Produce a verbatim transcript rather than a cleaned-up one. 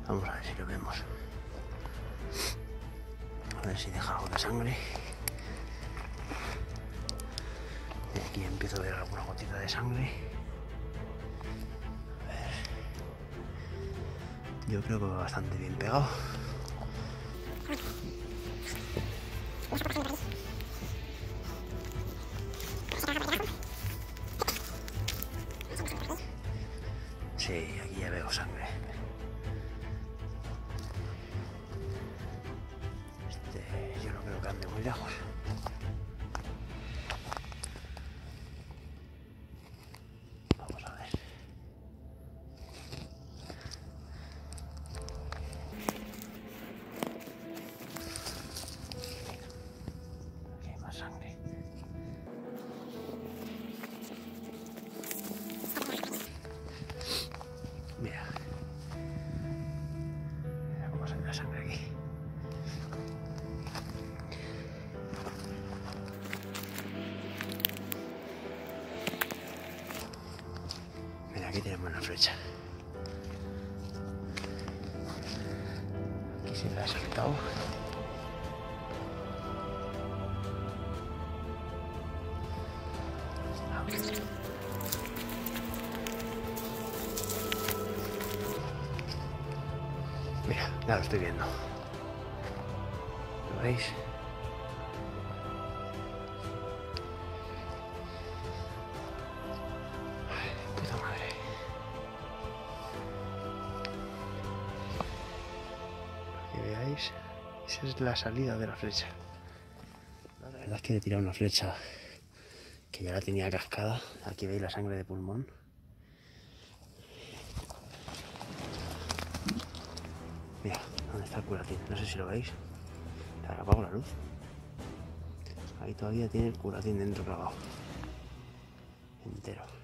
Vamos a ver si lo vemos. A ver si deja algo de sangre. Y aquí empiezo a ver alguna gotita de sangre. A ver. Yo creo que va bastante bien pegado. Sí, aquí ya veo sangre. Este, yo no creo que ande muy lejos. Vamos a ver. Aquí hay más sangre. Mira. Mira cómo sale la sangre aquí. Mira, aquí tenemos una flecha. Aquí se la ha saltado. Mira, ya lo estoy viendo. ¿Lo veis? Ay, puta madre. Para que veáis, esa es la salida de la flecha. La verdad es que le he tirado una flecha que ya la tenía cascada. Aquí veis la sangre de pulmón. Mira, ¿dónde está el curatín? No sé si lo veis. Ahora apago la luz. Ahí todavía tiene el curatín dentro clavado. Entero.